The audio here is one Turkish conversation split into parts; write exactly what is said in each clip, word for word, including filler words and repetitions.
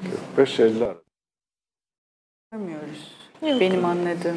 kırk beş elli arası. Görmüyoruz. Benim anladığım.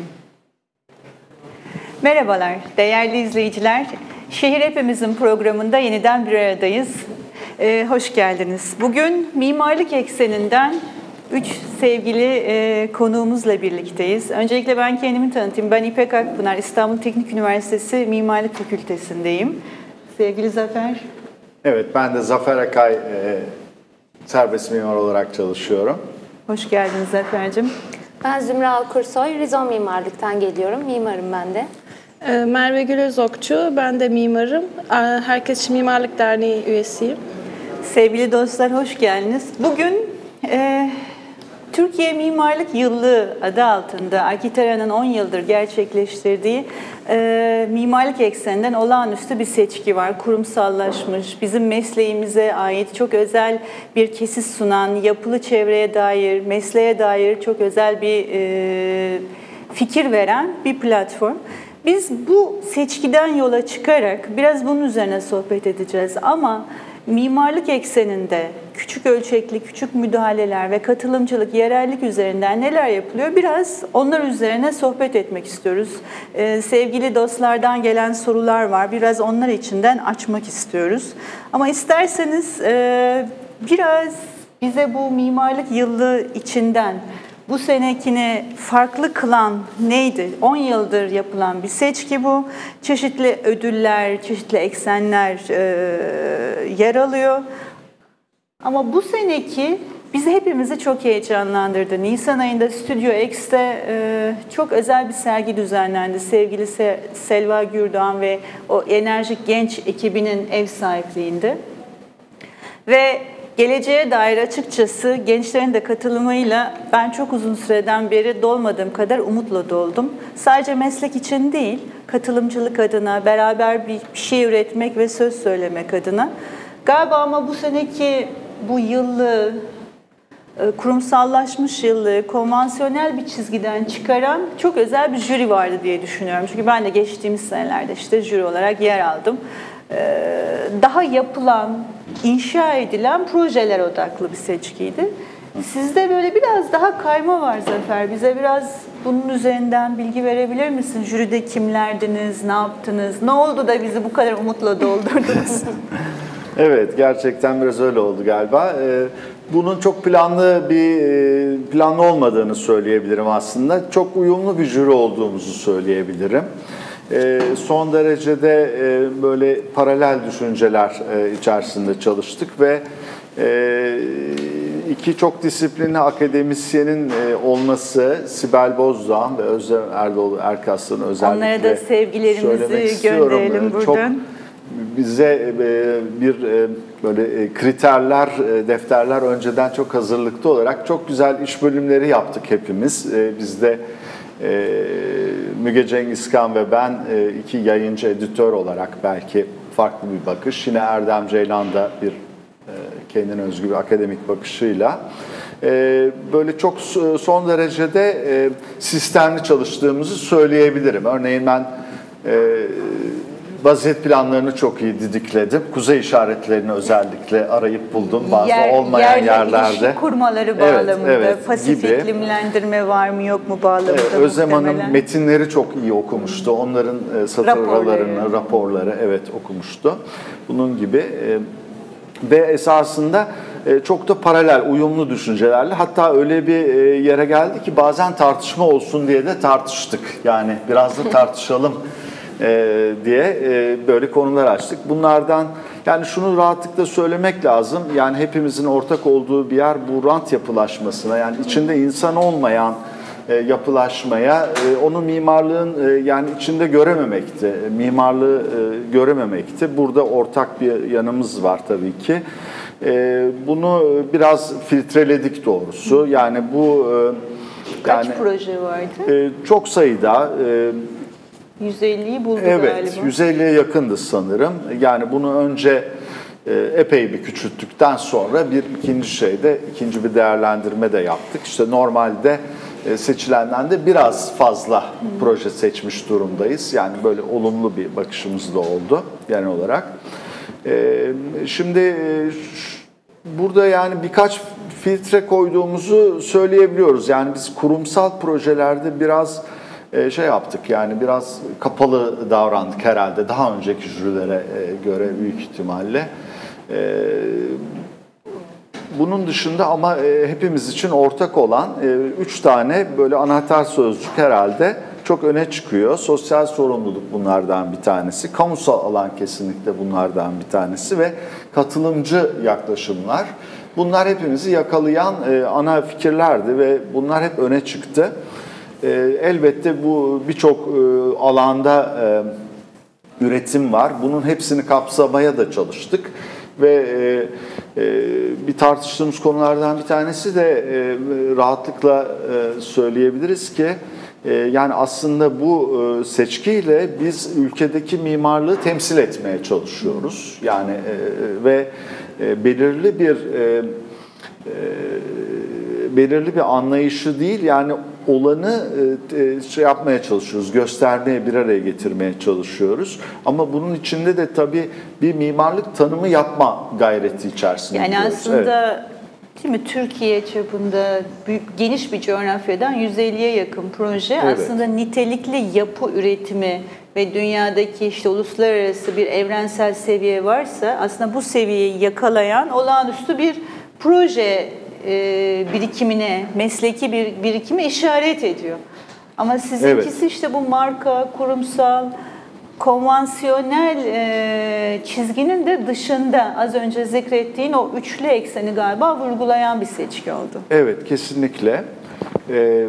Merhabalar değerli izleyiciler. Şehir Hepimizin programında yeniden bir aradayız. Ee, hoş geldiniz. Bugün mimarlık ekseninden üç sevgili e, konuğumuzla birlikteyiz. Öncelikle ben kendimi tanıtayım. Ben İpek Akpınar, İstanbul Teknik Üniversitesi Mimarlık Fakültesindeyim. Sevgili Zafer. Evet, ben de Zafer Akay, e, serbest mimar olarak çalışıyorum. Hoş geldiniz Zafer'cim. Ben Zümra Alkursoy, Rizon Mimarlık'tan geliyorum. Mimarım ben de. Merve Gülözokçu, ben de mimarım. Herkes için Mimarlık Derneği üyesiyim. Sevgili dostlar, hoş geldiniz. Bugün e, Türkiye Mimarlık Yıllığı adı altında Arkitera'nın on yıldır gerçekleştirdiği e, mimarlık ekseninden olağanüstü bir seçki var. Kurumsallaşmış, bizim mesleğimize ait çok özel bir kesit sunan, yapılı çevreye dair, mesleğe dair çok özel bir e, fikir veren bir platform. Biz bu seçkiden yola çıkarak biraz bunun üzerine sohbet edeceğiz ama mimarlık ekseninde küçük ölçekli, küçük müdahaleler ve katılımcılık, yerellik üzerinden neler yapılıyor? Biraz onlar üzerine sohbet etmek istiyoruz. Ee, sevgili dostlardan gelen sorular var. Biraz onlar içinden açmak istiyoruz. Ama isterseniz e, biraz bize bu mimarlık yıllığı içinden bu senekini farklı kılan neydi? on yıldır yapılan bir seçki bu. Çeşitli ödüller, çeşitli eksenler e, yer alıyor. Ama bu seneki bizi hepimizi çok heyecanlandırdı. Nisan ayında Stüdyo X'te e, çok özel bir sergi düzenlendi. Sevgili Se Selva Gürdoğan ve o enerjik genç ekibinin ev sahipliğinde. Ve geleceğe dair açıkçası gençlerin de katılımıyla ben çok uzun süreden beri dolmadığım kadar umutla doldum. Sadece meslek için değil, katılımcılık adına, beraber bir şey üretmek ve söz söylemek adına. Galiba ama bu seneki bu yıllığı, kurumsallaşmış yıllığı, konvansiyonel bir çizgiden çıkaran çok özel bir jüri vardı diye düşünüyorum. Çünkü ben de geçtiğimiz senelerde işte jüri olarak yer aldım. Daha yapılan, inşa edilen projeler odaklı bir seçkiydi. Sizde böyle biraz daha kayma var Zafer. Bize biraz bunun üzerinden bilgi verebilir misin? Jüride kimlerdiniz, ne yaptınız, ne oldu da bizi bu kadar umutla doldurdunuz? Evet, gerçekten biraz öyle oldu galiba. Bunun çok planlı bir planlı olmadığını söyleyebilirim aslında. Çok uyumlu bir jüri olduğumuzu söyleyebilirim. Son derecede böyle paralel düşünceler içerisinde çalıştık ve iki çok disiplinli akademisyenin olması, Sibel Bozdağ ve Özlem Erdoğan Erkaslan'ı özellikle onlara da sevgilerimizi gönderelim buradan. Çok bize bir böyle kriterler, defterler önceden çok hazırlıklı olarak çok güzel iş bölümleri yaptık hepimiz. Biz de Müge Cengizkan ve ben iki yayıncı editör olarak belki farklı bir bakış. Yine Erdem Ceylan da bir kendine özgü bir akademik bakışıyla böyle çok son derecede sistemli çalıştığımızı söyleyebilirim. Örneğin ben vaziyet planlarını çok iyi didikledim. Kuzey işaretlerini özellikle arayıp buldum. Bazı Yer, olmayan yerlerde. İlişki kurmaları bağlamında. Evet, evet, Pasif gibi. iklimlendirme var mı yok mu bağlamında. Evet, Özlem Hanım metinleri çok iyi okumuştu. Onların satır aralarını, raporları evet okumuştu. Bunun gibi ve esasında çok da paralel, uyumlu düşüncelerle. Hatta öyle bir yere geldi ki bazen tartışma olsun diye de tartıştık. Yani biraz da tartışalım Ee, diye e, böyle konular açtık. Bunlardan yani şunu rahatlıkla söylemek lazım. Yani hepimizin ortak olduğu bir yer bu rant yapılaşmasına, yani içinde insan olmayan e, yapılaşmaya, e, onu mimarlığın e, yani içinde görememekti. Mimarlığı e, görememekti. Burada ortak bir yanımız var tabii ki. E, bunu biraz filtreledik doğrusu. Yani bu e, kaç yani, proje vardı? E, çok sayıda e, yüz elliyi buldu evet, galiba. Evet, yüz elliye yakındı sanırım. Yani bunu önce e, epey bir küçülttükten sonra bir ikinci şeyde, ikinci bir değerlendirme de yaptık. İşte normalde e, seçilenden de biraz fazla hmm. proje seçmiş durumdayız. Yani böyle olumlu bir bakışımız da oldu genel olarak. E, şimdi e, burada yani birkaç filtre koyduğumuzu söyleyebiliyoruz. Yani biz kurumsal projelerde biraz şey yaptık, yani biraz kapalı davrandık herhalde daha önceki jürilere göre büyük ihtimalle. Bunun dışında ama hepimiz için ortak olan üç tane böyle anahtar sözcük herhalde çok öne çıkıyor. Sosyal sorumluluk bunlardan bir tanesi, kamusal alan kesinlikle bunlardan bir tanesi ve katılımcı yaklaşımlar. Bunlar hepimizi yakalayan ana fikirlerdi ve bunlar hep öne çıktı. Elbette bu birçok alanda üretim var. Bunun hepsini kapsamaya da çalıştık ve bir tartıştığımız konulardan bir tanesi de rahatlıkla söyleyebiliriz ki yani aslında bu seçkiyle biz ülkedeki mimarlığı temsil etmeye çalışıyoruz. Yani ve belirli bir belirli bir anlayışı değil, yani olanı şey yapmaya çalışıyoruz, göstermeye, bir araya getirmeye çalışıyoruz. Ama bunun içinde de tabii bir mimarlık tanımı yapma gayreti içerisinde. Yani diyoruz. aslında evet. Değil mi? Türkiye çapında büyük, geniş bir coğrafyadan yüz elliye yakın proje evet. Aslında nitelikli yapı üretimi ve dünyadaki işte uluslararası bir evrensel seviye varsa aslında bu seviyeyi yakalayan olağanüstü bir proje birikimine, mesleki bir birikime işaret ediyor. Ama sizinkisi evet. işte bu marka, kurumsal, konvansiyonel e, çizginin de dışında az önce zikrettiğin o üçlü ekseni galiba vurgulayan bir seçki oldu. Evet, kesinlikle. Ee,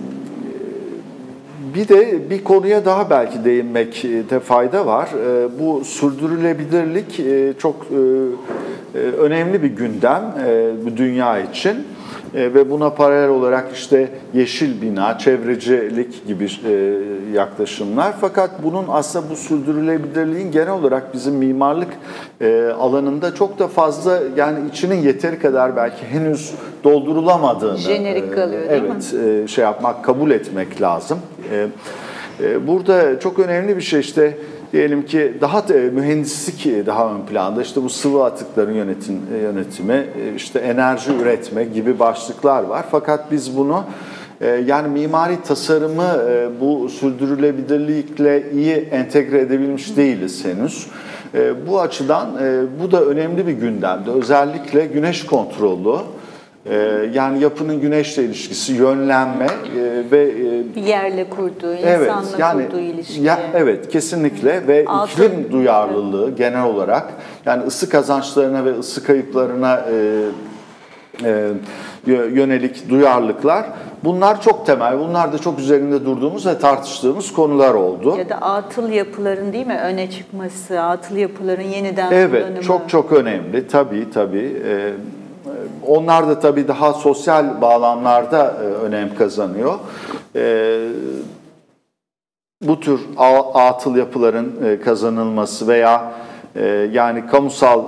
bir de bir konuya daha belki değinmekte fayda var. Ee, bu sürdürülebilirlik e, çok e, önemli bir gündem e, bu dünya için. E, ve buna paralel olarak işte yeşil bina, çevrecilik gibi e, yaklaşımlar. Fakat bunun aslında bu sürdürülebilirliğin genel olarak bizim mimarlık e, alanında çok da fazla, yani içinin yeteri kadar belki henüz doldurulamadığını jenerik kalıyor, değil evet, mi? E, şey yapmak, kabul etmek lazım. E, e, burada çok önemli bir şey işte. Diyelim ki daha mühendislik daha ön planda, işte bu sıvı atıkların yönetim, yönetimi, işte enerji üretme gibi başlıklar var. Fakat biz bunu yani mimari tasarımı bu sürdürülebilirlikle iyi entegre edebilmiş değiliz henüz. Bu açıdan bu da önemli bir gündemde. Özellikle güneş kontrolü. Yani yapının güneşle ilişkisi, yönlenme ve bir yerle kurduğu, evet, insanla yani, kurduğu ilişki. Ya, evet, kesinlikle ve Altın, iklim duyarlılığı evet. genel olarak, yani ısı kazançlarına ve ısı kayıplarına e, e, yönelik duyarlılıklar, bunlar çok temel, bunlar da çok üzerinde durduğumuz ve tartıştığımız konular oldu. Ya da atıl yapıların değil mi öne çıkması, atıl yapıların yeniden evet, kullanımı. Evet, çok çok önemli tabii tabii. E, Onlar da tabii daha sosyal bağlamlarda önem kazanıyor. Bu tür atıl yapıların kazanılması veya yani kamusal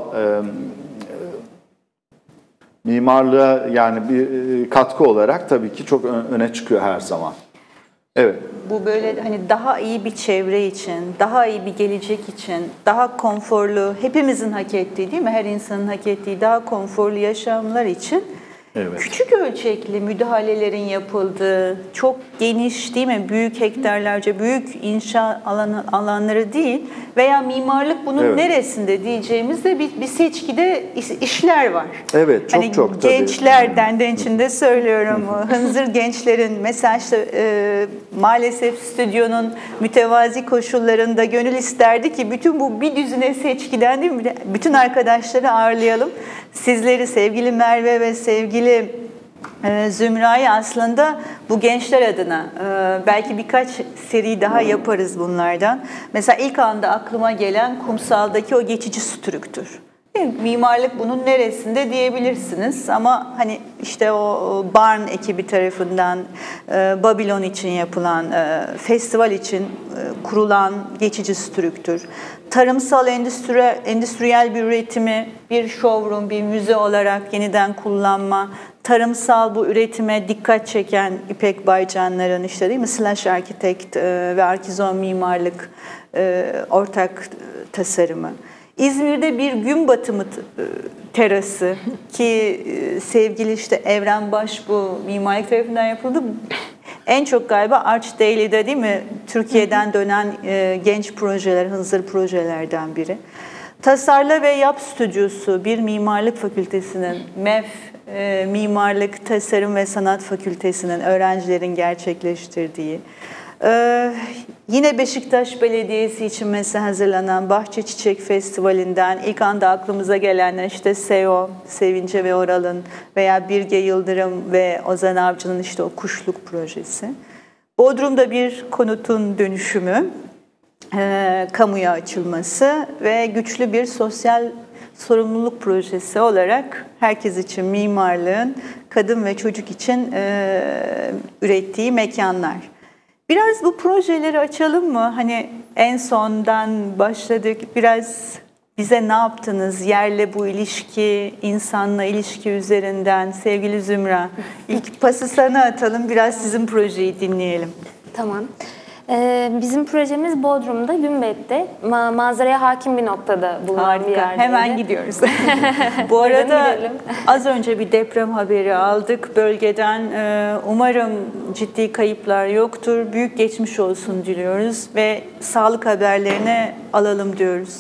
mimarlığa yani bir katkı olarak tabii ki çok öne çıkıyor her zaman. Evet. Bu böyle hani daha iyi bir çevre için, daha iyi bir gelecek için, daha konforlu, hepimizin hak ettiği değil mi? Her insanın hak ettiği daha konforlu yaşamlar için evet. küçük ölçekli müdahalelerin yapıldığı, çok geniş değil mi? Büyük hektarlarca, büyük inşa alanı, alanları değil veya mimarlık bunun evet. neresinde diyeceğimiz de bir, bir seçkide işler var. Evet, çok hani çok tabii. Gençlerden de içinde söylüyorum, hınzır gençlerin mesela işte e, maalesef stüdyonun mütevazi koşullarında gönül isterdi ki bütün bu bir düzine seçkiden değil mi? Bütün arkadaşları ağırlayalım. Sizleri sevgili Merve ve sevgili e, Zümra'yı aslında bu gençler adına e, belki birkaç seri daha yaparız bunlardan. Mesela ilk anda aklıma gelen kumsaldaki o geçici strüktür. Mimarlık bunun neresinde diyebilirsiniz ama hani işte o Barn ekibi tarafından e, Babylon için yapılan e, festival için e, kurulan geçici strüktür. Tarımsal endüstriyel, endüstriyel bir üretimi bir showroom, bir müze olarak yeniden kullanma, tarımsal bu üretime dikkat çeken İpek Baycanlar'ın işte değil mi Slash Architect e, ve Arkizon Mimarlık e, ortak tasarımı. İzmir'de bir gün batımı terası ki sevgili işte Evren Baş bu mimarlık tarafından yapıldı. En çok galiba Arch Daily'de değil mi? Türkiye'den dönen e, genç projeler, hızır projelerden biri. Tasarla ve Yap Stüdyosu bir mimarlık fakültesinin, M E F e, Mimarlık, Tasarım ve Sanat Fakültesinin öğrencilerin gerçekleştirdiği. Ee, yine Beşiktaş Belediyesi için mesela hazırlanan Bahçe Çiçek Festivali'nden ilk anda aklımıza gelenler işte S E O, Sevince ve Oral'ın veya Birge Yıldırım ve Ozan Avcı'nın işte o kuşluk projesi. Bodrum'da bir konutun dönüşümü, e, kamuya açılması ve güçlü bir sosyal sorumluluk projesi olarak herkes için mimarlığın kadın ve çocuk için e, ürettiği mekanlar. Biraz bu projeleri açalım mı? Hani en sondan başladık. Biraz bize ne yaptınız? Yerle bu ilişki, insanla ilişki üzerinden. Sevgili Zümra, ilk pası sana atalım. Biraz sizin projeyi dinleyelim. Tamam. Ee, bizim projemiz Bodrum'da, Gümbet'te ma- manzaraya hakim bir noktada bulunan Harika. bir yerde. Hemen gidiyoruz. Bu arada az önce bir deprem haberi aldık bölgeden. Ee, umarım ciddi kayıplar yoktur. Büyük geçmiş olsun diliyoruz ve sağlık haberlerini alalım diyoruz.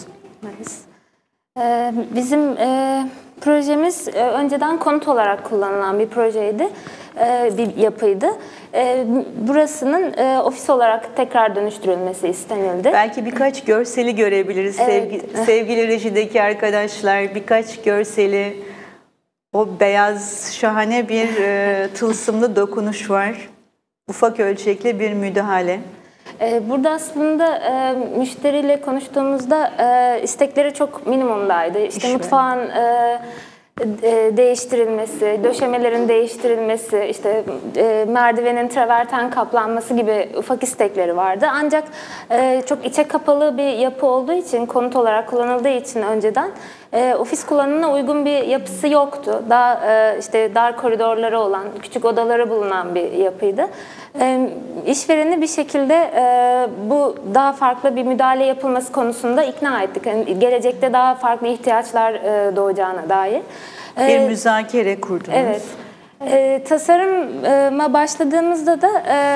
Ee, bizim e, projemiz e, önceden konut olarak kullanılan bir projeydi. Bir yapıydı. Burasının ofis olarak tekrar dönüştürülmesi istenildi. Belki birkaç görseli görebiliriz. Evet. Sevgi, sevgili rejideki arkadaşlar, birkaç görseli. O beyaz şahane bir tılsımlı dokunuş var. Ufak ölçekli bir müdahale. Burada aslında müşteriyle konuştuğumuzda istekleri çok minimumdaydı. İşte İş mutfağın mi? değiştirilmesi, döşemelerin değiştirilmesi, işte e, merdivenin traverten kaplanması gibi ufak istekleri vardı. Ancak e, çok içe kapalı bir yapı olduğu için, konut olarak kullanıldığı için önceden e, ofis kullanımına uygun bir yapısı yoktu. Daha e, işte dar koridorları olan, küçük odaları bulunan bir yapıydı. E, işvereni bir şekilde e, bu daha farklı bir müdahale yapılması konusunda ikna ettik. Yani gelecekte daha farklı ihtiyaçlar e, doğacağına dair. Bir ee, müzakere kurdunuz. Evet. E, tasarıma başladığımızda da e,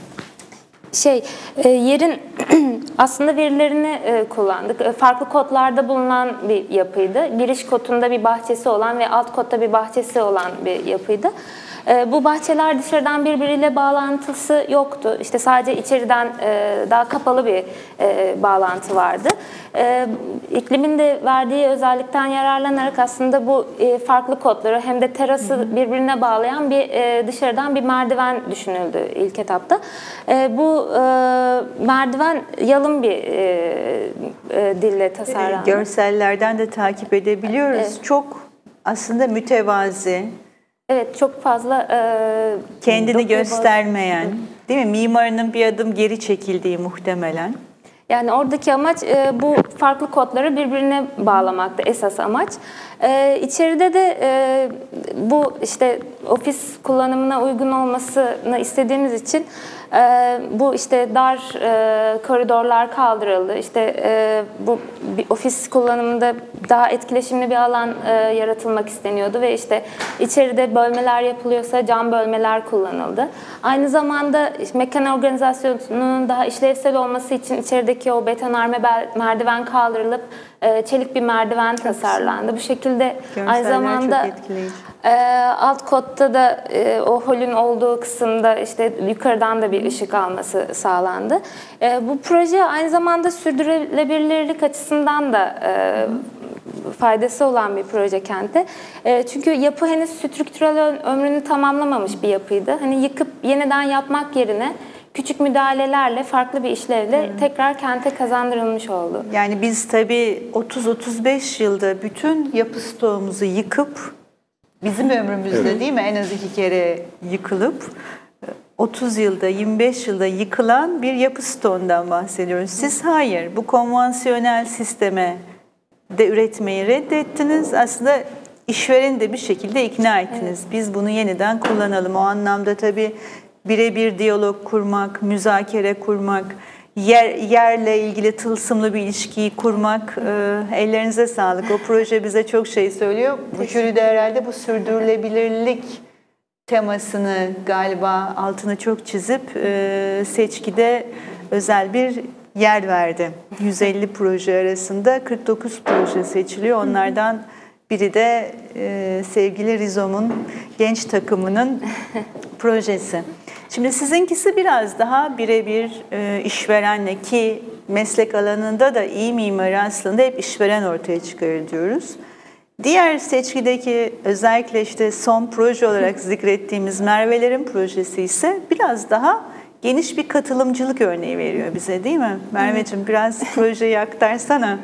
şey e, yerin aslında verilerini e, kullandık. E, farklı kodlarda bulunan bir yapıydı. Giriş kodunda bir bahçesi olan ve alt kodda bir bahçesi olan bir yapıydı. E, bu bahçeler dışarıdan birbiriyle bağlantısı yoktu. İşte sadece içeriden e, daha kapalı bir e, bağlantı vardı. E, iklimin de verdiği özellikten yararlanarak aslında bu e, farklı kodları hem de terası hı hı. birbirine bağlayan bir e, dışarıdan bir merdiven düşünüldü ilk etapta. E, bu e, merdiven yalın bir e, e, dille tasarlandı. Görsellerden de takip edebiliyoruz. Evet. Çok aslında mütevazi. Evet, çok fazla e, kendini göstermeyen, değil mi? Mimarının bir adım geri çekildiği muhtemelen. Yani oradaki amaç e, bu farklı kodları birbirine bağlamaktı esas amaç. E, içeride de e, bu işte ofis kullanımına uygun olmasını istediğimiz için e, bu işte dar e, koridorlar kaldırıldı. İşte e, bu bir ofis kullanımında daha etkileşimli bir alan e, yaratılmak isteniyordu ve işte içeride bölmeler yapılıyorsa cam bölmeler kullanıldı. Aynı zamanda mekan organizasyonunun daha işlevsel olması için içerideki o betonarme merdiven kaldırılıp e, çelik bir merdiven tasarlandı. Bu şekilde görseller aynı zamanda e, alt kotta da e, o holün olduğu kısımda işte yukarıdan da bir ışık alması sağlandı. E, bu proje aynı zamanda sürdürülebilirlik açısından da e, faydası olan bir proje kente. E, çünkü yapı henüz strüktürel ömrünü tamamlamamış bir yapıydı. Hani yıkıp yeniden yapmak yerine küçük müdahalelerle, farklı bir işlevle hmm. tekrar kente kazandırılmış oldu. Yani biz tabii otuz otuz beş yılda bütün yapı stoğumuzu yıkıp, bizim ömrümüzde evet. değil mi en az iki kere yıkılıp, otuz yılda, yirmi beş yılda yıkılan bir yapı stoğundan bahsediyoruz. Siz hayır, bu konvansiyonel sisteme de üretmeyi reddettiniz. Aslında işvereni de bir şekilde ikna ettiniz. Evet. Biz bunu yeniden kullanalım. O anlamda tabii birebir diyalog kurmak, müzakere kurmak, yer, yerle ilgili tılsımlı bir ilişkiyi kurmak. E, ellerinize sağlık. O proje bize çok şey söylüyor. Bu jüri de herhalde bu sürdürülebilirlik temasını galiba altını çok çizip e, seçkide özel bir yer verdi. yüz elli proje arasında kırk dokuz proje seçiliyor. Onlardan biri de e, sevgili Rizom'un genç takımının projesi. Şimdi sizinkisi biraz daha birebir e, işverenle, ki meslek alanında da iyi mimari aslında hep işveren ortaya çıkarır diyoruz. Diğer seçkideki özellikle işte son proje olarak zikrettiğimiz Merve'lerin projesi ise biraz daha geniş bir katılımcılık örneği veriyor bize, değil mi? Merveciğim, biraz projeyi aktarsana.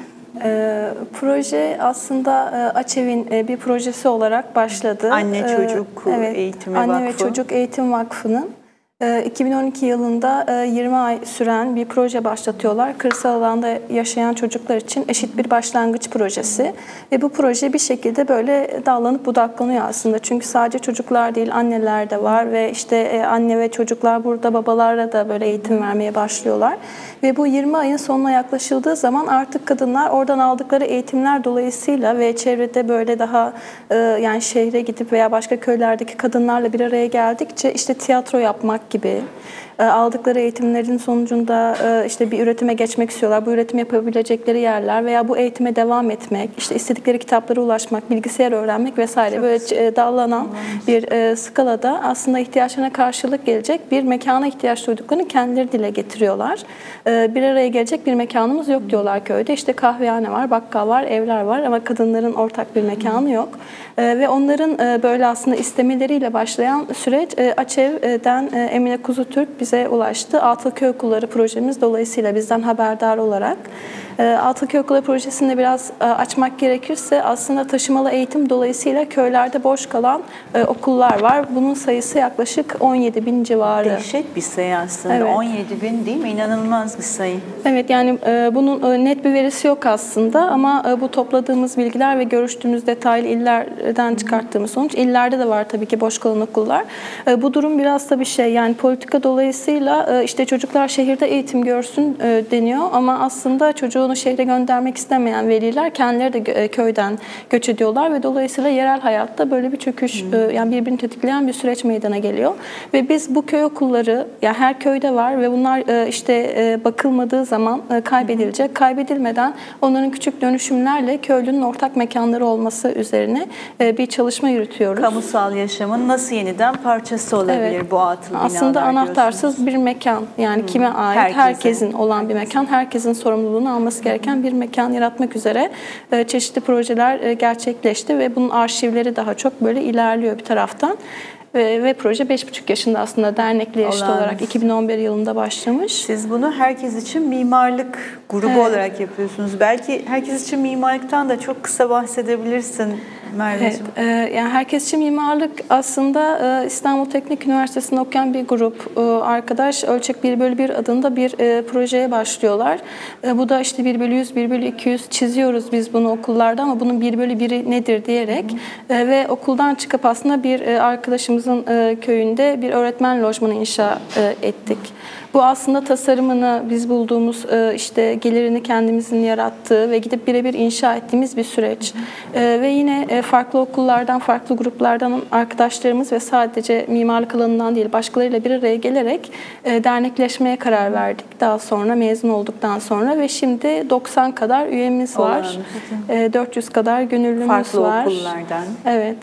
E, proje aslında e, Açev'in e, bir projesi olarak başladı. Anne Çocuk e, evet, Eğitimi Anne Vakfı. ve Çocuk Eğitim Vakfı'nın e, iki bin on iki yılında e, yirmi ay süren bir proje başlatıyorlar. Kırsal alanda yaşayan çocuklar için eşit bir başlangıç projesi. Ve bu proje bir şekilde böyle dallanıp budaklanıyor aslında. Çünkü sadece çocuklar değil, anneler de var ve işte e, anne ve çocuklar burada babalarla da böyle eğitim vermeye başlıyorlar. Ve bu yirmi ayın sonuna yaklaşıldığı zaman artık kadınlar oradan aldıkları eğitimler dolayısıyla ve çevrede böyle daha e, yani şehre gidip veya başka köylerdeki kadınlarla bir araya geldikçe işte tiyatro yapmak gibi e, aldıkları eğitimlerin sonucunda e, işte bir üretime geçmek istiyorlar. Bu üretim yapabilecekleri yerler veya bu eğitime devam etmek, işte istedikleri kitaplara ulaşmak, bilgisayar öğrenmek vesaire Çok böyle e, dallanan bir e, skalada aslında ihtiyaçlarına karşılık gelecek bir mekana ihtiyaç duyduklarını kendileri dile getiriyorlar. E, bir araya gelecek bir mekanımız yok diyorlar köyde. İşte kahvehane var, bakkal var, evler var ama kadınların ortak bir mekanı yok. E, ve onların e, böyle aslında istemeleriyle başlayan süreç e, Açev'den e, Emine Kuzutürk bize ulaştı. Atılköy Okulları projemiz dolayısıyla bizden haberdar olarak. Atılköy Okulları projesini biraz açmak gerekirse aslında taşımalı eğitim dolayısıyla köylerde boş kalan okullar var. Bunun sayısı yaklaşık on yedi bin civarı. Dehşet bir sayı aslında. Evet. on yedi bin değil mi? İnanılmaz bir sayı. Evet, yani bunun net bir verisi yok aslında ama bu topladığımız bilgiler ve görüştüğümüz detaylı illerden çıkarttığımız sonuç, illerde de var tabii ki boş kalan okullar. Bu durum biraz da bir şey, yani politika dolayısıyla işte çocuklar şehirde eğitim görsün deniyor ama aslında çocuğunu şehre göndermek istemeyen veliler kendileri de köyden göç ediyorlar ve dolayısıyla yerel hayatta böyle bir çöküş, hmm. yani birbirini tetikleyen bir süreç meydana geliyor. Ve biz bu köy okulları, yani her köyde var ve bunlar işte bakılmadığı zaman kaybedilecek. Hmm. Kaybedilmeden onların küçük dönüşümlerle köylünün ortak mekanları olması üzerine bir çalışma yürütüyoruz. Kamusal yaşamın nasıl yeniden parçası olabilir evet. bu atıl binalar? Aslında anahtarsız diyorsunuz. Bir mekan, yani hmm. kime ait? Herkese. Herkesin olan bir mekan, herkesin sorumluluğunu alması gereken bir mekan yaratmak üzere çeşitli projeler gerçekleşti ve bunun arşivleri daha çok böyle ilerliyor bir taraftan. Ve, ve proje beş buçuk yaşında aslında dernekli yaşlı olarak iki bin on bir yılında başlamış. Siz bunu herkes için mimarlık grubu evet. olarak yapıyorsunuz. Belki herkes için mimarlıktan da çok kısa bahsedebilirsin Merveciğim. Evet, e, yani herkes için mimarlık aslında e, İstanbul Teknik Üniversitesi'nde okuyan bir grup e, arkadaş Ölçek bir bölü bir adında bir e, projeye başlıyorlar. E, bu da işte bir bölü yüz, bir bölü iki yüz çiziyoruz biz bunu okullarda ama bunun bir bölü biri nedir diyerek e, ve okuldan çıkıp aslında bir e, arkadaşımızın e, köyünde bir öğretmen lojmanı inşa e, ettik. Bu aslında tasarımını biz bulduğumuz işte gelirini kendimizin yarattığı ve gidip birebir inşa ettiğimiz bir süreç. Hı hı. Ve yine farklı okullardan, farklı gruplardan arkadaşlarımız ve sadece mimarlık alanından değil başkalarıyla bir araya gelerek dernekleşmeye karar verdik. Daha sonra mezun olduktan sonra ve şimdi doksan kadar üyemiz var. Olan, dört yüz kadar gönüllümüz farklı var. Farklı okullardan. Evet.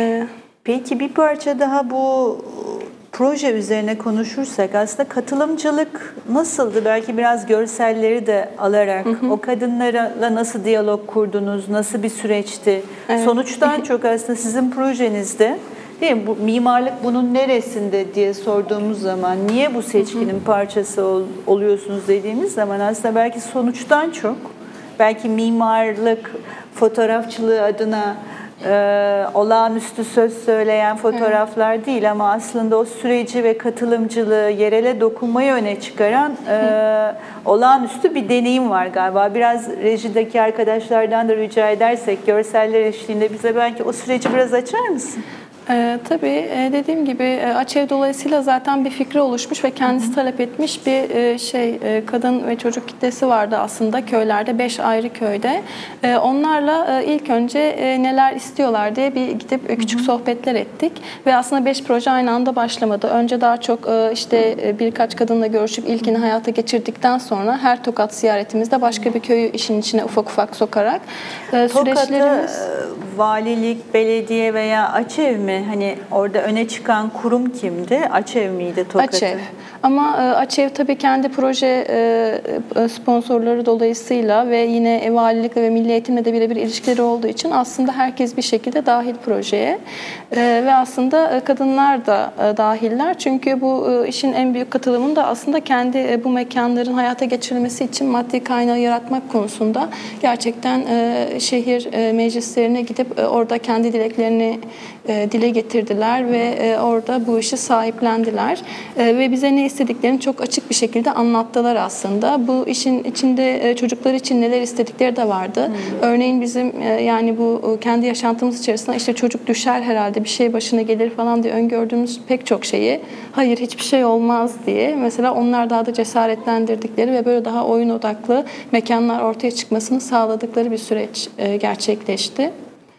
Peki bir parça daha bu proje üzerine konuşursak aslında katılımcılık nasıldı? Belki biraz görselleri de alarak hı hı. o kadınlarla nasıl diyalog kurdunuz? Nasıl bir süreçti? Evet. Sonuçtan çok aslında sizin projenizde değil mi? Bu, mimarlık bunun neresinde diye sorduğumuz zaman niye bu seçkinin hı hı. parçası ol, oluyorsunuz dediğimiz zaman aslında belki sonuçtan çok belki mimarlık fotoğrafçılığı adına Ee, olağanüstü söz söyleyen fotoğraflar evet. değil ama aslında o süreci ve katılımcılığı, yerele dokunmayı öne çıkaran e, olağanüstü bir deneyim var galiba. Biraz rejideki arkadaşlardan da rica edersek görseller eşliğinde bize belki o süreci biraz açar mısın? Ee, tabii e, dediğim gibi e, Açev dolayısıyla zaten bir fikri oluşmuş ve kendisi hı hı. talep etmiş bir e, şey e, kadın ve çocuk kitlesi vardı aslında köylerde, beş ayrı köyde. E, onlarla e, ilk önce e, neler istiyorlar diye bir gidip e, küçük hı hı. sohbetler ettik ve aslında beş proje aynı anda başlamadı. Önce daha çok e, işte e, birkaç kadınla görüşüp ilkini hayata geçirdikten sonra her Tokat ziyaretimizde başka bir köyü işin içine ufak ufak sokarak e, süreçlerimiz... Valilik, belediye veya Açev mi? Hani orada öne çıkan kurum kimdi? Açev miydi Tokat'ın? Açev. Ama Açev tabii kendi proje sponsorları dolayısıyla ve yine valilikle ve milli eğitimle de birebir ilişkileri olduğu için aslında herkes bir şekilde dahil projeye. Ve aslında kadınlar da dahiller. Çünkü bu işin en büyük katılımını da aslında kendi bu mekanların hayata geçirilmesi için maddi kaynağı yaratmak konusunda gerçekten şehir meclislerine gidip orada kendi dileklerini dile getirdiler ve orada bu işi sahiplendiler. Ve bize ne istediklerini çok açık bir şekilde anlattılar aslında. Bu işin içinde çocuklar için neler istedikleri de vardı. Hmm. Örneğin bizim yani bu kendi yaşantımız içerisinde işte çocuk düşer herhalde, bir şey başına gelir falan diye öngördüğümüz pek çok şeyi hayır hiçbir şey olmaz diye mesela onlar daha da cesaretlendirdikleri ve böyle daha oyun odaklı mekanlar ortaya çıkmasını sağladıkları bir süreç gerçekleşti.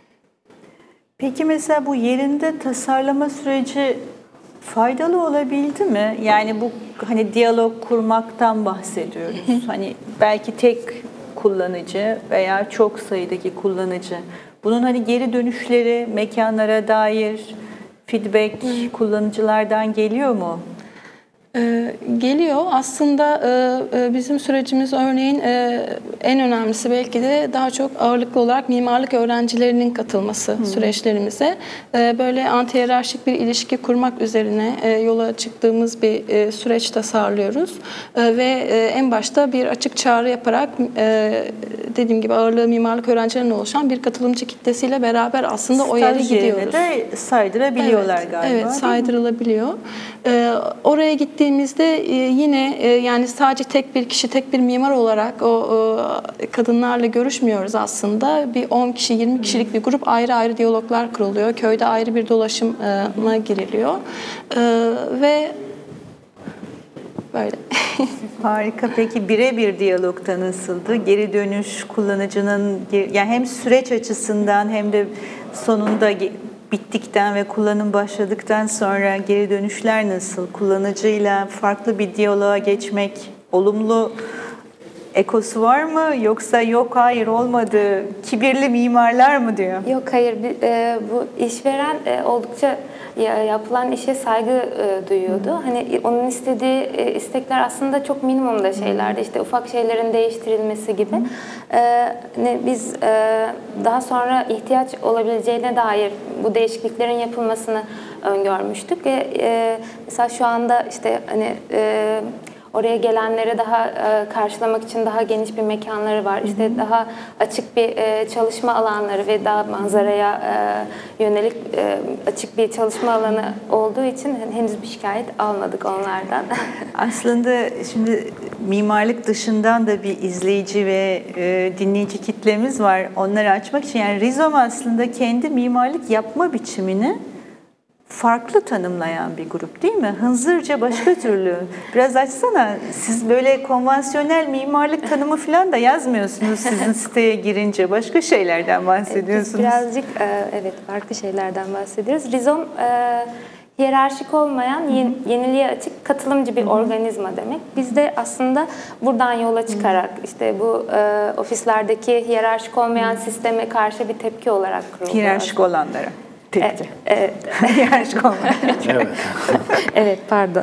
Peki mesela bu yerinde tasarlama süreci faydalı olabildi mi? Yani bu hani diyalog kurmaktan bahsediyoruz. Hani belki tek kullanıcı veya çok sayıdaki kullanıcı. Bunun hani geri dönüşleri mekanlara dair feedback kullanıcılardan geliyor mu? Ee, geliyor. Aslında e, bizim sürecimiz örneğin e, en önemlisi belki de daha çok ağırlıklı olarak mimarlık öğrencilerinin katılması hmm. süreçlerimize. E, böyle antihiyerarşik bir ilişki kurmak üzerine e, yola çıktığımız bir e, süreç tasarlıyoruz. E, ve e, en başta bir açık çağrı yaparak e, dediğim gibi ağırlığı mimarlık öğrencilerine oluşan bir katılımcı kitlesiyle beraber aslında o yere gidiyoruz. de saydırabiliyorlar evet, galiba. Evet, saydırılabiliyor. E, oraya gittiğimizde Gittiğimizde yine yani sadece tek bir kişi, tek bir mimar olarak o kadınlarla görüşmüyoruz aslında. Bir on kişi, yirmi kişilik bir grup ayrı ayrı diyaloglar kuruluyor. Köyde ayrı bir dolaşıma giriliyor. Ve böyle. Harika. Peki birebir diyalogta nasıldı? Geri dönüş kullanıcının yani hem süreç açısından hem de sonunda bittikten ve kullanım başladıktan sonra geri dönüşler nasıl? Kullanıcıyla farklı bir diyaloğa geçmek olumlu ekosu var mı? Yoksa yok hayır olmadı, kibirli mimarlar mı diyor? Yok hayır, e, bu işveren e, oldukça yapılan işe saygı e, duyuyordu. Hmm. Hani onun istediği e, istekler aslında çok minimumda şeylerdi. İşte ufak şeylerin değiştirilmesi gibi. Hmm. E, ne, biz e, daha sonra ihtiyaç olabileceğine dair bu değişikliklerin yapılmasını öngörmüştük ve e, mesela şu anda işte hani e, oraya gelenleri daha e, karşılamak için daha geniş bir mekanları var. İşte hı hı. daha açık bir e, çalışma alanları ve daha manzaraya e, yönelik e, açık bir çalışma alanı olduğu için henüz bir şikayet almadık onlardan. Aslında şimdi mimarlık dışından da bir izleyici ve e, dinleyici kitlemiz var. Onları açmak için yani Rizom aslında kendi mimarlık yapma biçimini farklı tanımlayan bir grup değil mi? Hınzırca başka türlü. Biraz açsana. Siz böyle konvansiyonel mimarlık tanımı falan da yazmıyorsunuz sizin siteye girince. Başka şeylerden bahsediyorsunuz. Biz birazcık evet farklı şeylerden bahsediyoruz. Rizom hiyerarşik olmayan, yeniliğe açık, katılımcı bir Hı-hı. organizma demek. Biz de aslında buradan yola çıkarak Hı-hı. işte bu e, ofislerdeki hiyerarşik olmayan Hı-hı. sisteme karşı bir tepki olarak kuruldu. Hiyerarşik olanlara. Evet. evet. Hiyerarşik olmayan. Evet. evet, pardon.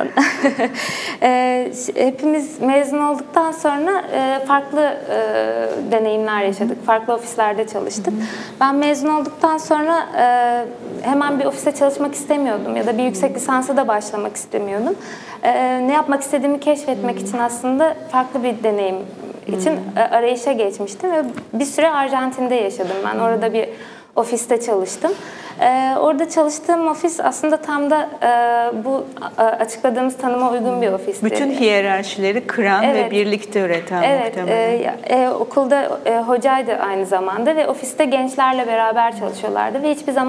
e, hepimiz mezun olduktan sonra e, farklı e, deneyimler yaşadık. Farklı ofislerde çalıştık. Hı-hı. Ben mezun olduktan sonra e, hemen bir ofiste çalışmak istemiyordum ya da bir yüksek lisansa da başlamak istemiyordum. E, ne yapmak istediğimi keşfetmek Hı-hı. için aslında farklı bir deneyim için Hı-hı. arayışa geçmiştim ve bir süre Arjantin'de yaşadım ben. Hı-hı. Orada bir ofiste çalıştım. Ee, orada çalıştığım ofis aslında tam da e, bu a, açıkladığımız tanıma uygun bir ofisti. Bütün hiyerarşileri kıran evet. ve birlikte üreten evet, muhtemelen. Evet, e, e, okulda e, hocaydı aynı zamanda ve ofiste gençlerle beraber çalışıyorlardı ve hiçbir zaman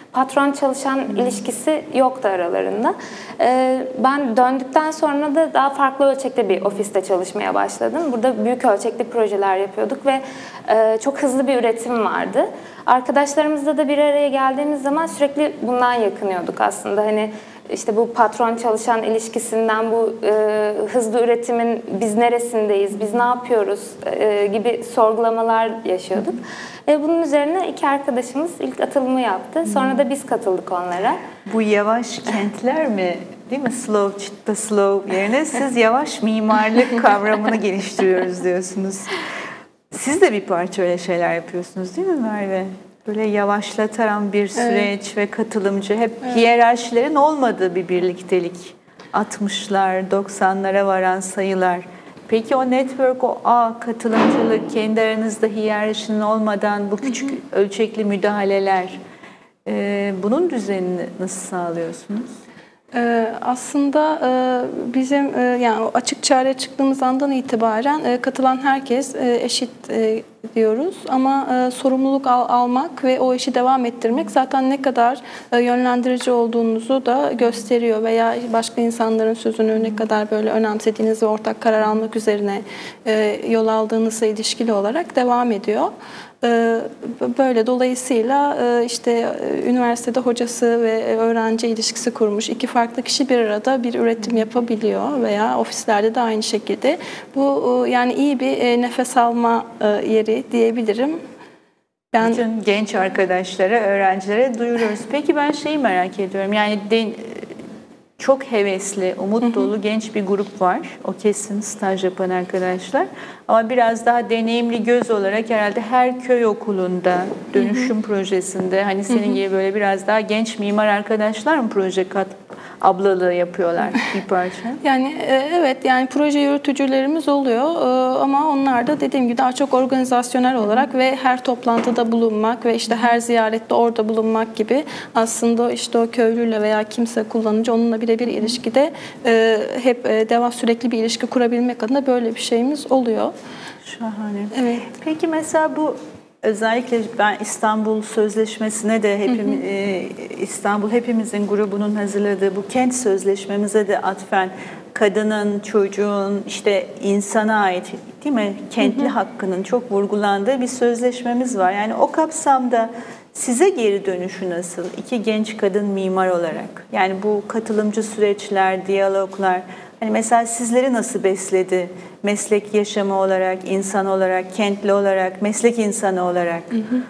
patron çalışan ilişkisi yoktu aralarında. Ben döndükten sonra da daha farklı ölçekte bir ofiste çalışmaya başladım. Burada büyük ölçekli projeler yapıyorduk ve çok hızlı bir üretim vardı. Arkadaşlarımızla da bir araya geldiğimiz zaman sürekli bundan yakınıyorduk aslında. Hani işte bu patron çalışan ilişkisinden, bu e, hızlı üretimin biz neresindeyiz, biz ne yapıyoruz e, gibi sorgulamalar yaşıyorduk. E, bunun üzerine iki arkadaşımız ilk atılımı yaptı. Sonra da biz katıldık onlara. Bu yavaş kentler mi? Değil mi? Slow, çıtta slow yerine siz yavaş mimarlık kavramını geliştiriyoruz diyorsunuz. Siz de bir parça öyle şeyler yapıyorsunuz değil mi Merve? Böyle yavaşlatan bir süreç evet. ve katılımcı, hep evet. hiyerarşilerin olmadığı bir birliktelik. altmışlar, doksanlara varan sayılar. Peki o network, o ağ, katılımcılık, kendi aranızda hiyerarşinin olmadan bu küçük hı hı. ölçekli müdahaleler, e, bunun düzenini nasıl sağlıyorsunuz? Ee, aslında e, bizim e, yani açık çağrıya çıktığımız andan itibaren e, katılan herkes e, eşit e, diyoruz ama e, sorumluluk al, almak ve o işi devam ettirmek zaten ne kadar e, yönlendirici olduğunuzu da gösteriyor veya başka insanların sözünü ne kadar böyle önemsediğiniz ve ortak karar almak üzerine e, yol aldığınızla ilişkili olarak devam ediyor. Böyle dolayısıyla işte üniversitede hocası ve öğrenci ilişkisi kurmuş iki farklı kişi bir arada bir üretim yapabiliyor veya ofislerde de aynı şekilde. Bu yani iyi bir nefes alma yeri diyebilirim. Ben... Bütün genç arkadaşlara, öğrencilere duyuruyoruz. Peki ben şeyi merak ediyorum. Yani de, çok hevesli, umut hı hı. dolu genç bir grup var. O kesin, staj yapan arkadaşlar. Ama biraz daha deneyimli göz olarak herhalde her köy okulunda, dönüşüm hı hı. projesinde, hani senin hı hı. gibi böyle biraz daha genç mimar arkadaşlar mı proje kat ablalığı yapıyorlar bir parça? Yani evet, yani proje yürütücülerimiz oluyor ama onlar da dediğim gibi daha çok organizasyonel olarak ve her toplantıda bulunmak ve işte her ziyarette orada bulunmak gibi aslında işte o köylüyle veya kimse kullanıcı onunla birebir ilişkide hep devam sürekli bir ilişki kurabilmek adına böyle bir şeyimiz oluyor. Şahane. Evet. Peki mesela bu özellikle ben İstanbul Sözleşmesi'ne de hepim, hı hı. E, İstanbul hepimizin grubunun hazırladığı bu kent sözleşmemize de atfen kadının, çocuğun, işte insana ait değil mi? Kentli hı hı. hakkının çok vurgulandığı bir sözleşmemiz var. Yani o kapsamda size geri dönüşü nasıl? İki genç kadın mimar olarak. Yani bu katılımcı süreçler, diyaloglar, hani mesela sizleri nasıl besledi? Meslek yaşamı olarak, insan olarak, kentli olarak, meslek insanı olarak. Hı hı.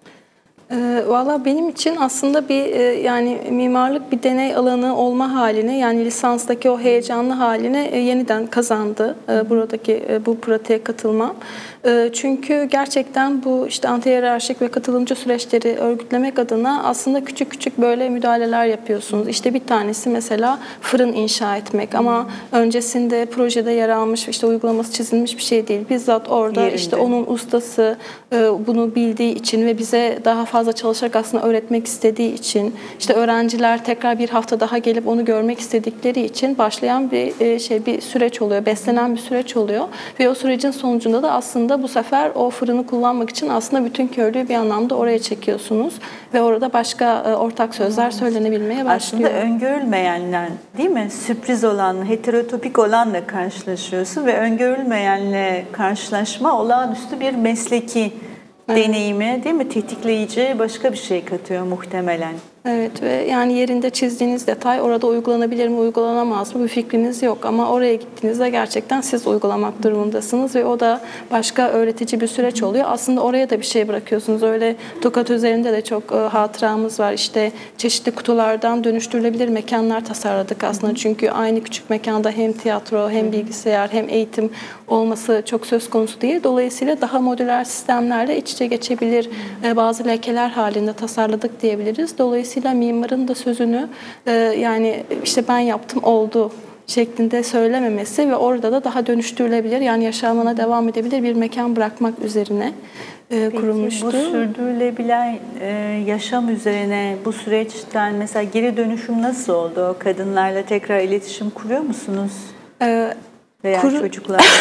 E, Valla benim için aslında bir e, yani mimarlık bir deney alanı olma haline, yani lisanstaki o heyecanlı haline e, yeniden kazandı e, buradaki e, bu pratiğe katılmam. E, çünkü gerçekten bu işte antihiyerarşik ve katılımcı süreçleri örgütlemek adına aslında küçük küçük böyle müdahaleler yapıyorsunuz. İşte bir tanesi mesela fırın inşa etmek ama öncesinde projede yer almış, işte uygulaması çizilmiş bir şey değil. Bizzat orada yerinde. işte onun ustası e, bunu bildiği için ve bize daha fazla fazla çalışarak aslında öğretmek istediği için, işte öğrenciler tekrar bir hafta daha gelip onu görmek istedikleri için başlayan bir şey, bir süreç oluyor, beslenen bir süreç oluyor ve o sürecin sonucunda da aslında bu sefer o fırını kullanmak için aslında bütün köylüyü bir anlamda oraya çekiyorsunuz ve orada başka ortak sözler söylenebilmeye başlıyor. Aslında öngörülmeyenler, değil mi? Sürpriz olan, heterotopik olanla karşılaşıyorsun ve öngörülmeyenle karşılaşma olağanüstü bir mesleki deneyimi, değil mi? Tetikleyici başka bir şey katıyor muhtemelen. Evet ve yani yerinde çizdiğiniz detay orada uygulanabilir mi, uygulanamaz mı bir fikriniz yok ama oraya gittiğinizde gerçekten siz uygulamak durumundasınız ve o da başka öğretici bir süreç oluyor. Aslında oraya da bir şey bırakıyorsunuz. Öyle Tokat üzerinde de çok e, hatıramız var. İşte çeşitli kutulardan dönüştürülebilir mekanlar tasarladık aslında. Çünkü aynı küçük mekanda hem tiyatro, hem bilgisayar, hem eğitim olması çok söz konusu değil. Dolayısıyla daha modüler sistemlerle iç içe geçebilir e, bazı lekeler halinde tasarladık diyebiliriz. Dolayısıyla Dolayısıyla mimarın da sözünü e, yani işte ben yaptım oldu şeklinde söylememesi ve orada da daha dönüştürülebilir, yani yaşamına devam edebilir bir mekan bırakmak üzerine e, Peki, kurulmuştu. Bu sürdürülebilen e, yaşam üzerine bu süreçten mesela geri dönüşüm nasıl oldu? O kadınlarla tekrar iletişim kuruyor musunuz? E, Veya kuru... çocuklarla?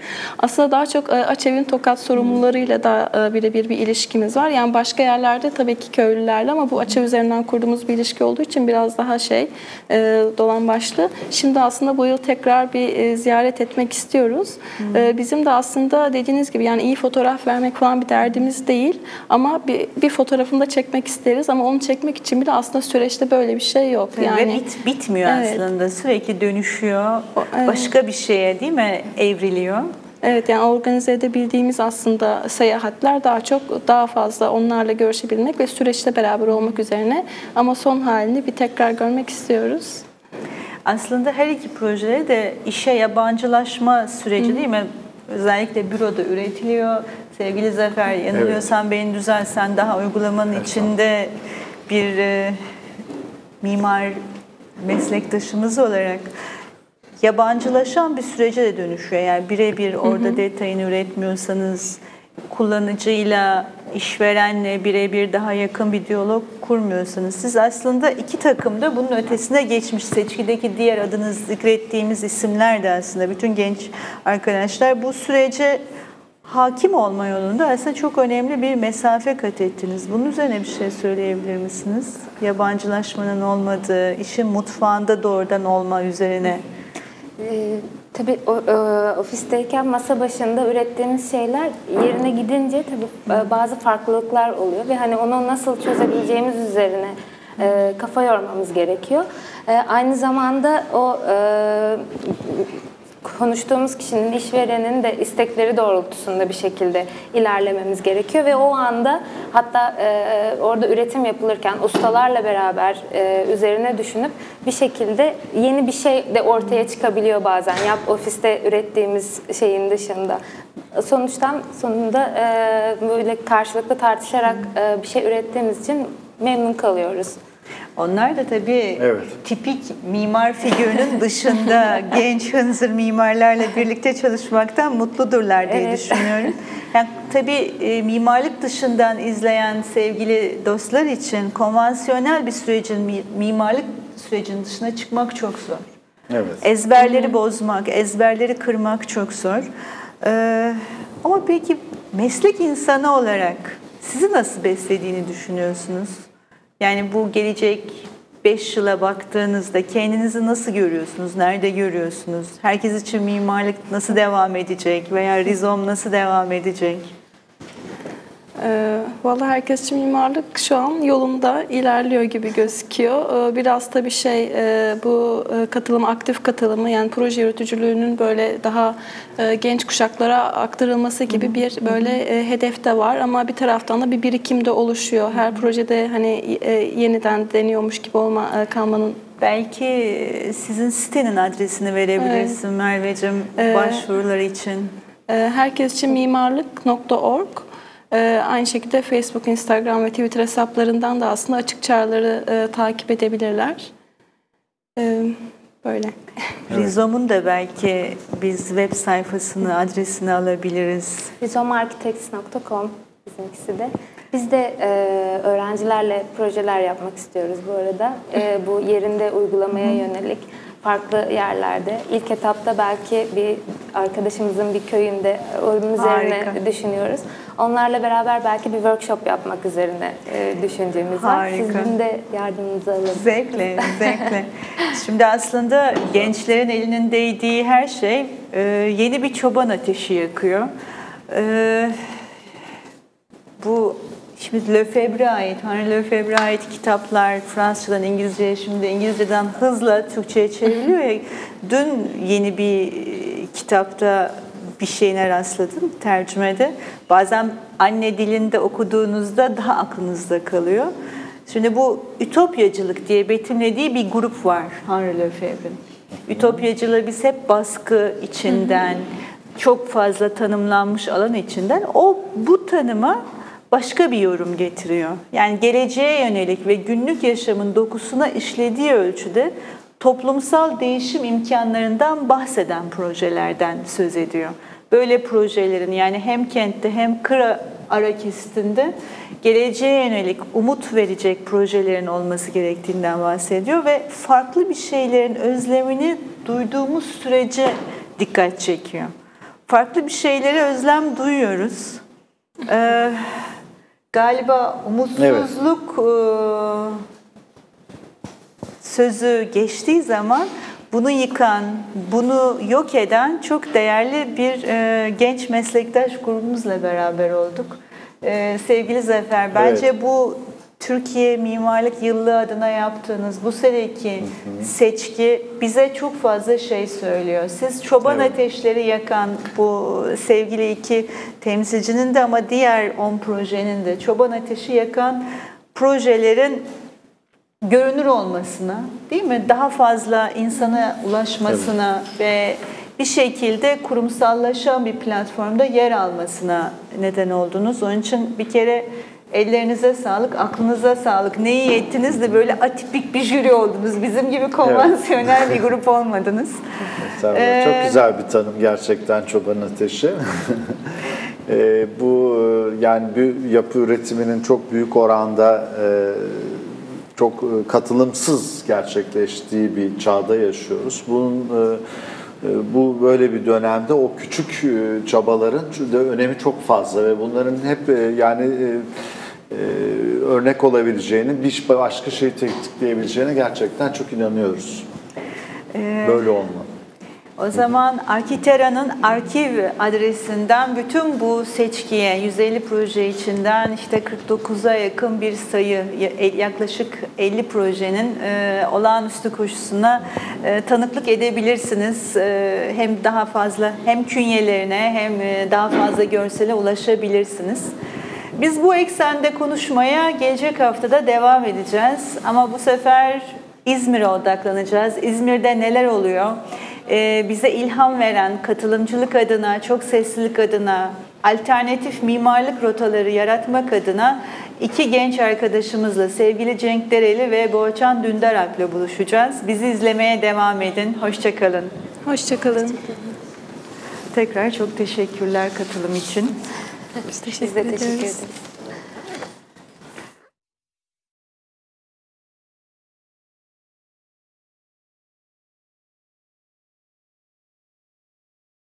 Aslında daha çok Açev'in Tokat sorumlularıyla da birebir bir ilişkimiz var. Yani başka yerlerde tabii ki köylülerle ama bu Açev üzerinden kurduğumuz bir ilişki olduğu için biraz daha şey dolan başlı. Şimdi aslında bu yıl tekrar bir ziyaret etmek istiyoruz. Hmm. Bizim de aslında dediğiniz gibi yani iyi fotoğraf vermek falan bir derdimiz değil ama bir, bir fotoğrafını da çekmek isteriz ama onu çekmek için bile aslında süreçte böyle bir şey yok. Yani ve bit, bitmiyor evet. aslında. Sürekli dönüşüyor. Evet. Başka bir şeye değil mi evriliyor? Evet, yani organize edebildiğimiz aslında seyahatler daha çok daha fazla onlarla görüşebilmek ve süreçte beraber olmak üzerine ama son halini bir tekrar görmek istiyoruz. Aslında her iki projede de işe yabancılaşma süreci Hı. değil mi? Özellikle büroda üretiliyor. Sevgili Zafer, yanılıyorsan evet. beni düzelsen daha uygulamanın evet. içinde bir e, mimar meslektaşımız olarak yabancılaşan bir sürece de dönüşüyor. Yani birebir orada hı hı. detayını üretmiyorsanız kullanıcıyla, işverenle birebir daha yakın bir diyalog kurmuyorsanız siz aslında iki takım da bunun ötesine geçmiş. Seçkideki diğer adını zikrettiğimiz isimler de aslında bütün genç arkadaşlar bu sürece hakim olma yolunda aslında çok önemli bir mesafe kat ettiniz. Bunun üzerine bir şey söyleyebilir misiniz? Yabancılaşmanın olmadığı, işin mutfağında doğrudan olma üzerine. Ee, tabii o, e, ofisteyken masa başında ürettiğimiz şeyler yerine gidince tabii e, bazı farklılıklar oluyor ve hani onu nasıl çözebileceğimiz üzerine e, kafa yormamız gerekiyor. E, aynı zamanda o e, konuştuğumuz kişinin, işverenin de istekleri doğrultusunda bir şekilde ilerlememiz gerekiyor ve o anda hatta e, orada üretim yapılırken ustalarla beraber e, üzerine düşünüp bir şekilde yeni bir şey de ortaya çıkabiliyor bazen. Yap ofiste ürettiğimiz şeyin dışında. Sonuçtan sonunda e, böyle karşılıklı tartışarak e, bir şey ürettiğimiz için memnun kalıyoruz. Onlar da tabii evet. tipik mimar figürünün dışında genç hınzır mimarlarla birlikte çalışmaktan mutludurlar diye evet. düşünüyorum. Yani tabii e, mimarlık dışından izleyen sevgili dostlar için konvansiyonel bir sürecin, mimarlık sürecinin dışına çıkmak çok zor. Evet. Ezberleri Hı-hı. bozmak, ezberleri kırmak çok zor. Ee, ama peki meslek insanı olarak sizi nasıl beslediğini düşünüyorsunuz? Yani bu gelecek beş yıla baktığınızda kendinizi nasıl görüyorsunuz? Nerede görüyorsunuz? Herkes için mimarlık nasıl devam edecek? Veya Rizom nasıl devam edecek? E, Vallahi herkes için mimarlık şu an yolunda ilerliyor gibi gözüküyor. E, biraz tabii şey e, bu e, katılım, aktif katılımı yani proje yürütücülüğünün böyle daha e, genç kuşaklara aktarılması gibi bir böyle e, hedef de var ama bir taraftan da bir birikim de oluşuyor. Her projede hani e, yeniden deniyormuş gibi olma e, kalmanın. Belki sizin sitenin adresini verebilirsin evet. Merveciğim e, başvuruları için. E, herkes için mimarlık nokta org. Ee, aynı şekilde Facebook, Instagram ve Twitter hesaplarından da aslında açık çağrıları e, takip edebilirler. Ee, böyle. Rizom'un da belki biz web sayfasını, adresini alabiliriz. rizom architects nokta com bizimkisi de. Biz de e, öğrencilerle projeler yapmak istiyoruz bu arada. E, bu yerinde uygulamaya yönelik farklı yerlerde. İlk etapta belki bir arkadaşımızın bir köyünde onun üzerine Harika. düşünüyoruz. Onlarla beraber belki bir workshop yapmak üzerine e, düşüncemiz var. Harika. Sizin de yardımınızı alın. Zevkle, zevkle. Şimdi aslında gençlerin elinin değdiği her şey e, yeni bir çoban ateşi yakıyor. E, bu Şimdi Lefebvre'ye ait, Henri Lefebvre'ye ait kitaplar Fransızcadan İngilizceye, şimdi İngilizceden hızla Türkçe'ye çevriliyor ya. Dün yeni bir kitapta bir şeyine rastladım tercümede. Bazen anne dilinde okuduğunuzda daha aklınızda kalıyor. Şimdi bu ütopyacılık diye betimlediği bir grup var Henri Lefebvre'nin. Ütopyacılığı biz hep baskı içinden, çok fazla tanımlanmış alan içinden o bu tanıma başka bir yorum getiriyor. Yani geleceğe yönelik ve günlük yaşamın dokusuna işlediği ölçüde toplumsal değişim imkanlarından bahseden projelerden söz ediyor. Böyle projelerin yani hem kentte hem kır ara kesitinde geleceğe yönelik umut verecek projelerin olması gerektiğinden bahsediyor ve farklı bir şeylerin özlemini duyduğumuz sürece dikkat çekiyor. farklı bir şeylere özlem duyuyoruz. Ee, galiba umutsuzluk evet. sözü geçtiği zaman bunu yıkan, bunu yok eden çok değerli bir e, genç meslektaş grubumuzla beraber olduk. E, sevgili Zafer, bence evet. bu Türkiye Mimarlık Yıllığı adına yaptığınız bu seneki hı hı. seçki bize çok fazla şey söylüyor. Siz çoban evet. ateşleri yakan bu sevgili iki temsilcinin de ama diğer on projenin de çoban ateşi yakan projelerin görünür olmasına, değil mi? Daha fazla insana ulaşmasına evet. ve bir şekilde kurumsallaşan bir platformda yer almasına neden oldunuz. Onun için bir kere ellerinize sağlık, aklınıza sağlık. Ne iyi ettiniz de böyle atipik bir jüri oldunuz. Bizim gibi konvansiyonel evet. bir grup olmadınız. Ee, Çok güzel bir tanım gerçekten çoban ateşi. e, bu yani bir yapı üretiminin çok büyük oranda e, çok katılımsız gerçekleştiği bir çağda yaşıyoruz. Bunun bu böyle bir dönemde o küçük çabaların da önemi çok fazla ve bunların hep yani örnek olabileceğini, bir başka şeyi tetikleyebileceğine gerçekten çok inanıyoruz. Böyle olmalı. O zaman Arkitera'nın arkiv adresinden bütün bu seçkiye yüz elli proje içinden işte kırk dokuza yakın bir sayı, yaklaşık elli projenin e, olağanüstü koşusuna e, tanıklık edebilirsiniz. E, hem daha fazla hem künyelerine hem daha fazla görsele ulaşabilirsiniz. Biz bu eksende konuşmaya gelecek haftada devam edeceğiz ama bu sefer İzmir'e odaklanacağız. İzmir'de neler oluyor? Bize ilham veren katılımcılık adına, çok seslilik adına, alternatif mimarlık rotaları yaratmak adına iki genç arkadaşımızla sevgili Cenk Dereli ve Boğaçan Dündaralp'le buluşacağız. Bizi izlemeye devam edin. Hoşça kalın. Hoşça kalın. Tekrar çok teşekkürler katılım için. Biz teşekkür ederiz.